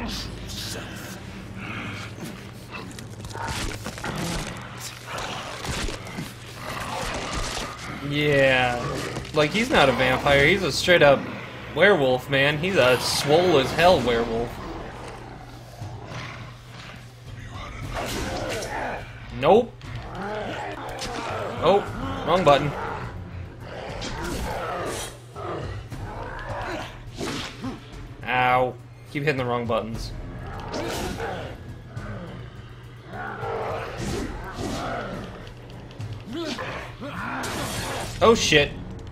Yeah, like he's not a vampire, he's a straight up werewolf, man. He's a swole as hell werewolf. Nope. Oh, wrong button. Ow. Keep hitting the wrong buttons. Oh shit.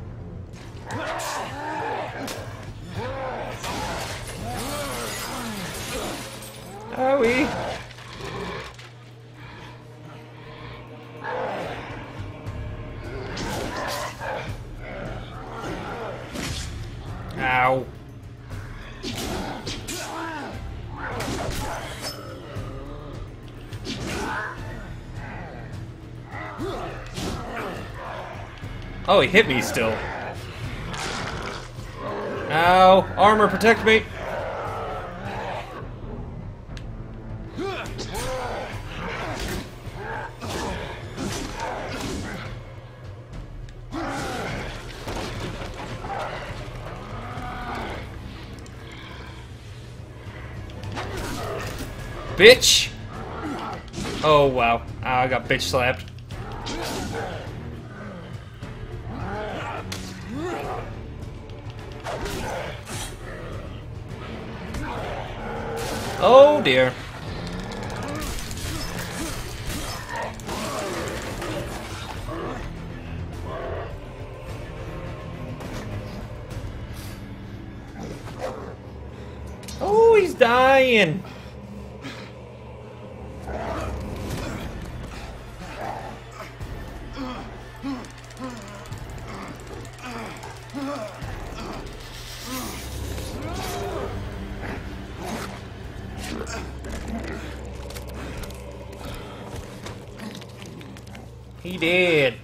Owie. Ow. Oh, he hit me still. Ow. Armor, protect me. Bitch! Oh, wow. I got bitch slapped. Oh, dear. Oh, he's dying. He did.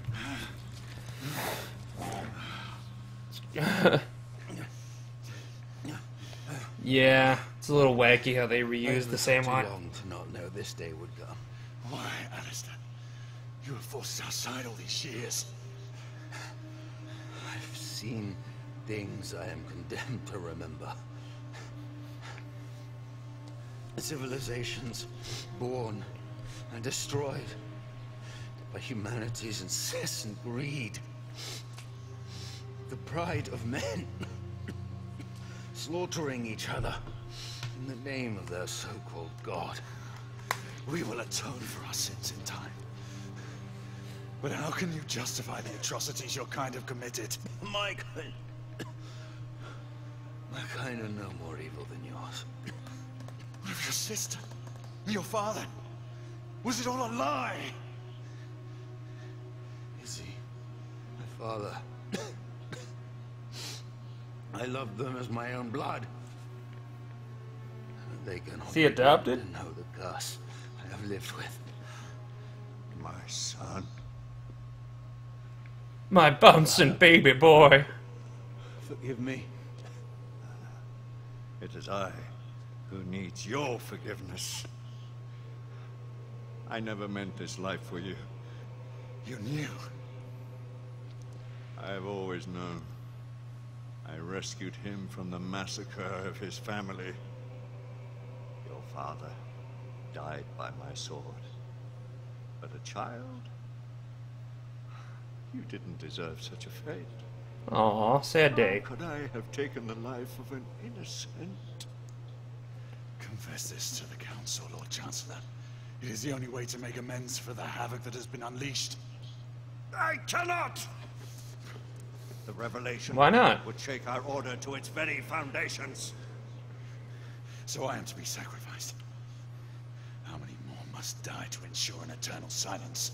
Yeah, it's a little wacky how they reuse the same one. Too long to not know this day would come. Why, Alistair? You have forced us outside all these years. I've seen things I am condemned to remember. Civilizations born and destroyed by humanity's incessant greed. The pride of men slaughtering each other in the name of their so-called God. We will atone for our sins in time. But how can you justify the atrocities your kind have committed? My kind are no more evil than yours. What of your sister? Your father? Was it all a lie? Is he? My father. I loved them as my own blood. They cannot Is he adopted? to know the curse I have lived with. My son. My bouncing baby boy. Forgive me. It is I who needs your forgiveness. I never meant this life for you. You knew. I have always known. I rescued him from the massacre of his family. Your father died by my sword. But a child? You didn't deserve such a fate. Aw, sad day. How could I have taken the life of an innocent? Confess this to the Council, Lord Chancellor. It is the only way to make amends for the havoc that has been unleashed. I cannot! The revelation Why not? would shake our order to its very foundations. So I am to be sacrificed. How many more must die to ensure an eternal silence?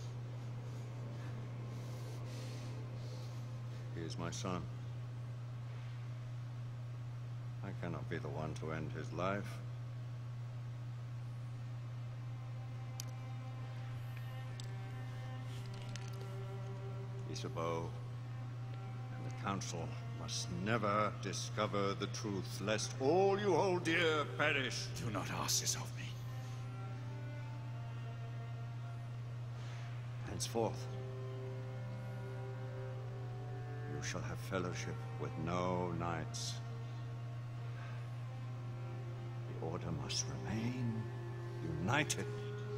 He is my son. I cannot be the one to end his life. Isabeau and the Council must never discover the truth, lest all you hold dear perish. Do not ask this of me. Henceforth, you shall have fellowship with no knights. The Order must remain united.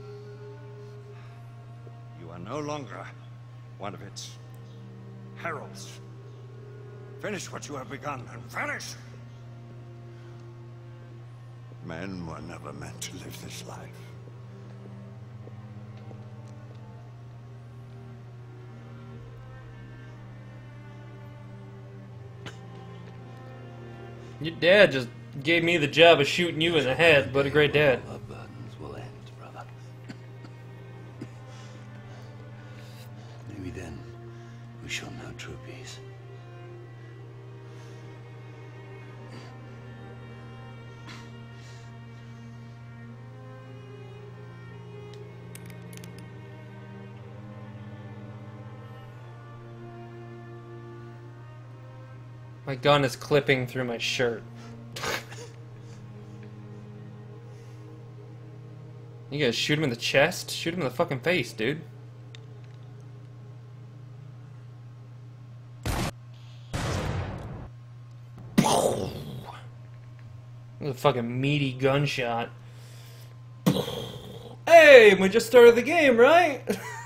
You are no longer one of its heralds. Finish what you have begun, and vanish! Men were never meant to live this life. Your dad just gave me the job of shooting you in the head. What a great dad. Our burdens will end, brother. Maybe then we shall know true peace. My gun is clipping through my shirt. You guys shoot him in the chest? Shoot him in the fucking face, dude. That was a fucking meaty gunshot. Hey, we just started the game, right?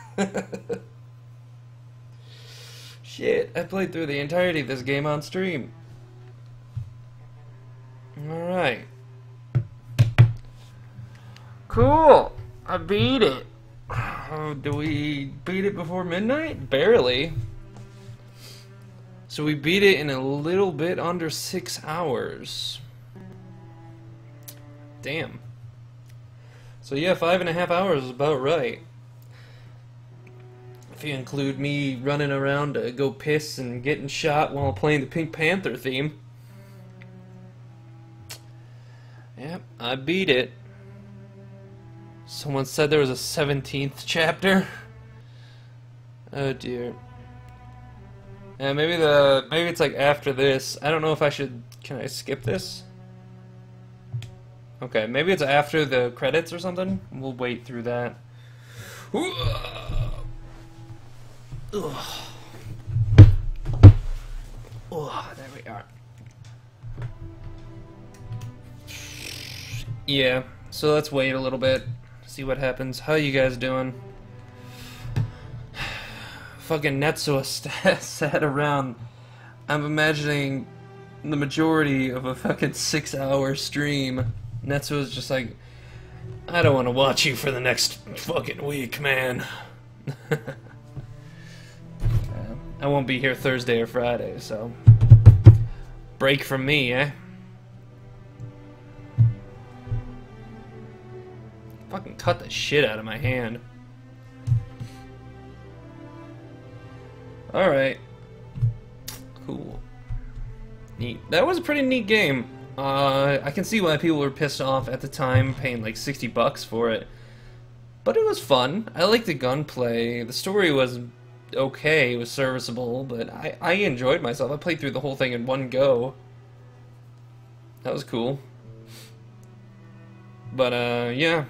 Shit, I played through the entirety of this game on stream. Alright. Cool! I beat it. Do we beat it before midnight? Barely. So we beat it in a little bit under 6 hours. Damn. So yeah, 5.5 hours is about right. If you include me running around to go piss and getting shot while playing the Pink Panther theme. Yep, I beat it. Someone said there was a 17th chapter. Oh dear. Yeah, maybe it's like after this. I don't know if I should. Can I skip this? Okay, maybe it's after the credits or something. We'll wait through that. Ugh. Oh, there we are. Yeah, so let's wait a little bit, see what happens. How you guys doing? Fucking Netsuo sat around. I'm imagining the majority of a fucking 6-hour stream. Netsuo's just like, I don't want to watch you for the next fucking week, man. I won't be here Thursday or Friday, so break from me, eh? Fucking cut the shit out of my hand. Alright. Cool. Neat. That was a pretty neat game. I can see why people were pissed off at the time, paying like $60 for it. But it was fun. I liked the gunplay. The story was okay, it was serviceable, but I enjoyed myself. I played through the whole thing in one go. That was cool. But, yeah.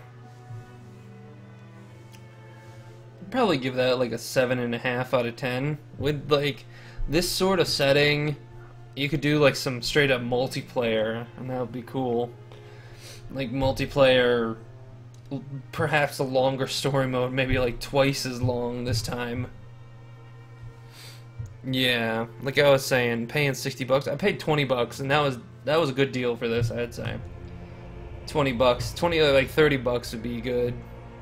I'd probably give that like a 7.5 out of 10. With, like, this sort of setting, you could do, like, some straight-up multiplayer, and that would be cool. Like, multiplayer, perhaps a longer story mode, maybe, like, twice as long this time. Yeah, like I was saying, paying $60. I paid $20, and that was a good deal for this, I'd say. $20, like $30 would be good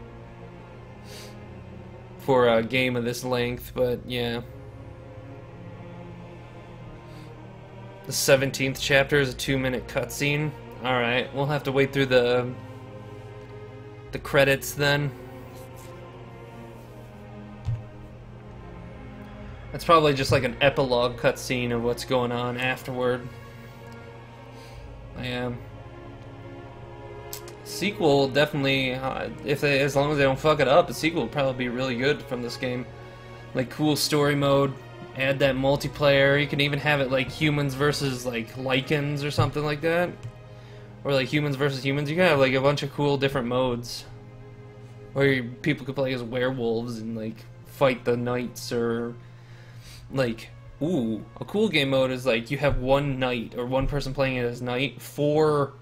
for a game of this length, but yeah. The 17th chapter is a 2-minute cutscene. Alright, we'll have to wait through the credits then. That's probably just like an epilogue cutscene of what's going on afterward. Yeah. Sequel definitely, as long as they don't fuck it up, the sequel will probably be really good from this game. Like cool story mode, add that multiplayer. You can even have it like humans versus like Lycans or something like that. Or like humans versus humans. You can have like a bunch of cool different modes. Where people could play as werewolves and like fight the knights, or like, ooh, a cool game mode is like you have one knight or one person playing it as knight, four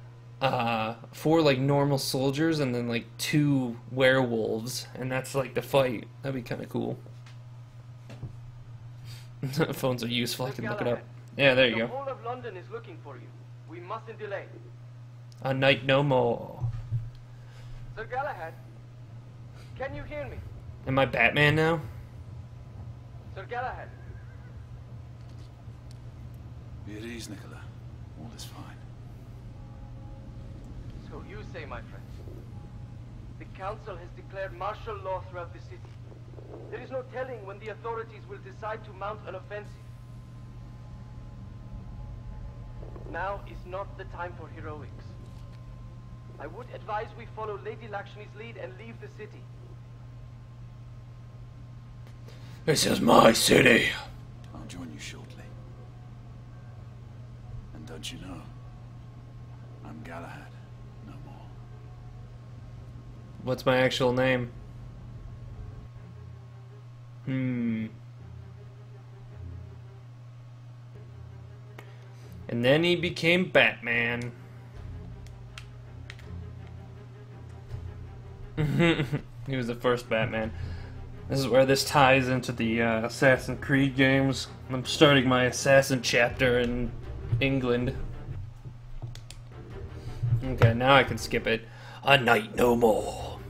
like normal soldiers, and then like 2 werewolves, and that's like the fight. That'd be kind of cool. Phones are useful. I can look it up. Yeah, there you go. The whole of London is looking for you. We mustn't delay. A night no more. Sir Galahad, can you hear me? Am I Batman now? Sir Galahad. Be at ease, Nicola. All is fine. So you say, my friend. The council has declared martial law throughout the city. There is no telling when the authorities will decide to mount an offensive. Now is not the time for heroics. I would advise we follow Lady Lakshmi's lead and leave the city. This is my city. I'll join you shortly. And don't you know, I'm Galahad, no more. What's my actual name? And then he became Batman. He was the first Batman. This is where this ties into the Assassin's Creed games. I'm starting my Assassin chapter in England. Okay, now I can skip it. A night no more.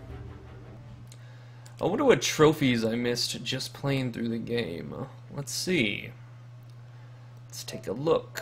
I wonder what trophies I missed just playing through the game. Let's see. Let's take a look.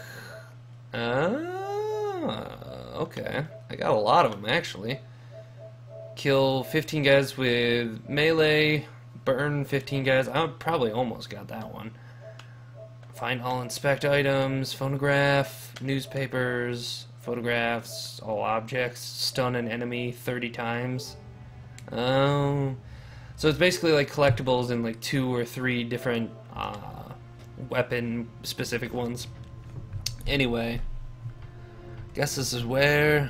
Okay. I got a lot of them, actually. Kill 15 guys with melee. Burn 15 guys. I probably almost got that one. Find all inspect items. Phonograph. Newspapers. Photographs. All objects. Stun an enemy 30 times. So it's basically like collectibles in like 2 or 3 different weapon specific ones. Anyway, guess this is where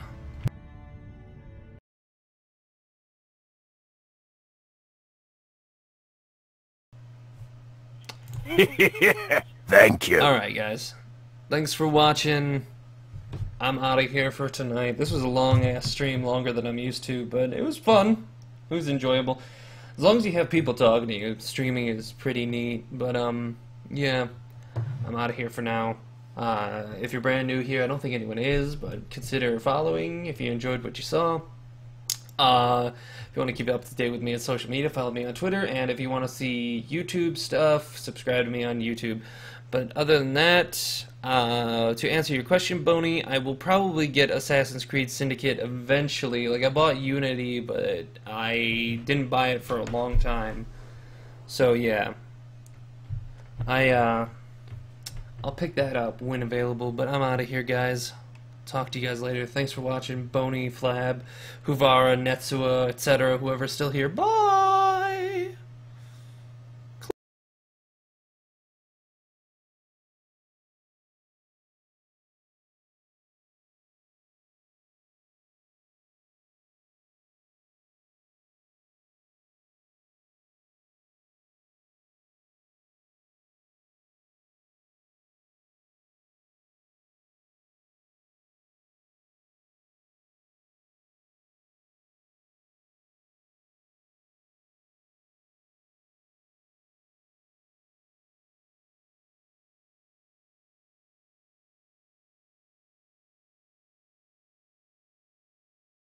Thank you. Alright guys, thanks for watching. I'm out of here for tonight. This was a long ass stream, longer than I'm used to, but it was fun. It was enjoyable. As long as you have people talking to you, streaming is pretty neat. But yeah, I'm out of here for now. If you're brand new here, I don't think anyone is, but consider following if you enjoyed what you saw. If you want to keep up to date with me on social media, follow me on Twitter, and if you want to see YouTube stuff, subscribe to me on YouTube. But other than that, to answer your question, Boney, I will probably get Assassin's Creed Syndicate eventually. Like, I bought Unity, but I didn't buy it for a long time. So, yeah. I'll pick that up when available, but I'm out of here, guys. Talk to you guys later. Thanks for watching. Boney, Flab, Huvara, Netsua, etc. Whoever's still here. Bye!